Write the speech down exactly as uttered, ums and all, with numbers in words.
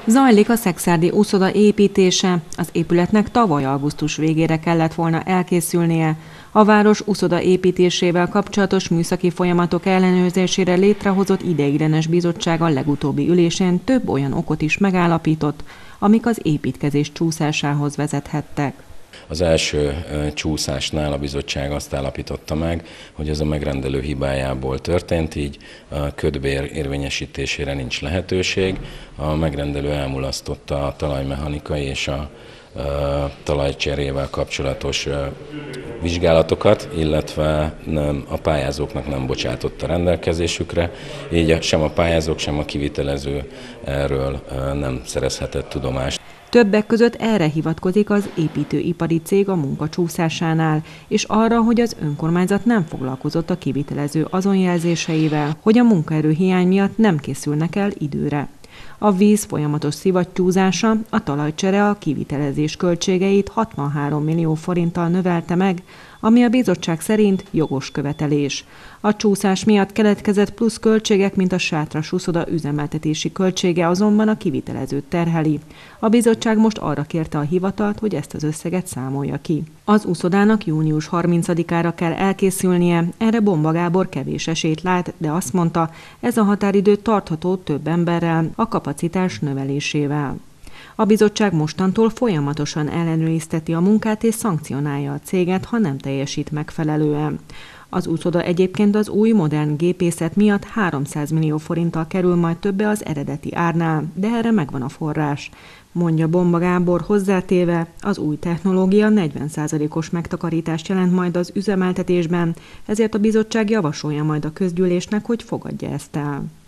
Zajlik a szekszárdi úszoda építése. Az épületnek tavaly augusztus végére kellett volna elkészülnie. A város úszoda építésével kapcsolatos műszaki folyamatok ellenőrzésére létrehozott ideiglenes bizottság a legutóbbi ülésén több olyan okot is megállapított, amik az építkezés csúszásához vezethettek. Az első csúszásnál a bizottság azt állapította meg, hogy ez a megrendelő hibájából történt, így a kötbér érvényesítésére nincs lehetőség. A megrendelő elmulasztotta a talajmechanikai és a talajcserével kapcsolatos vizsgálatokat, illetve nem, a pályázóknak nem bocsátotta rendelkezésükre, így sem a pályázók, sem a kivitelező erről nem szerezhetett tudomást. Többek között erre hivatkozik az építőipari cég a munka csúszásánál, és arra, hogy az önkormányzat nem foglalkozott a kivitelező azon jelzéseivel, hogy a munkaerőhiány miatt nem készülnek el időre. A víz folyamatos szivattyúzása, a talajcsere a kivitelezés költségeit hatvanhárom millió forinttal növelte meg, ami a bizottság szerint jogos követelés. A csúszás miatt keletkezett plusz költségek, mint a sátras úszoda üzemeltetési költsége azonban a kivitelezőt terheli. A bizottság most arra kérte a hivatalt, hogy ezt az összeget számolja ki. Az úszodának június harmincadikára kell elkészülnie, erre Bomba Gábor kevés esélyt lát, de azt mondta, ez a határidő tartható több emberrel, a kapacitás növelésével. A bizottság mostantól folyamatosan ellenőrizteti a munkát és szankcionálja a céget, ha nem teljesít megfelelően. Az úszoda egyébként az új modern gépészet miatt háromszáz millió forinttal kerül majd többe az eredeti árnál, de erre megvan a forrás. Mondja Bomba Gábor hozzátéve, az új technológia negyven százalékos megtakarítást jelent majd az üzemeltetésben, ezért a bizottság javasolja majd a közgyűlésnek, hogy fogadja ezt el.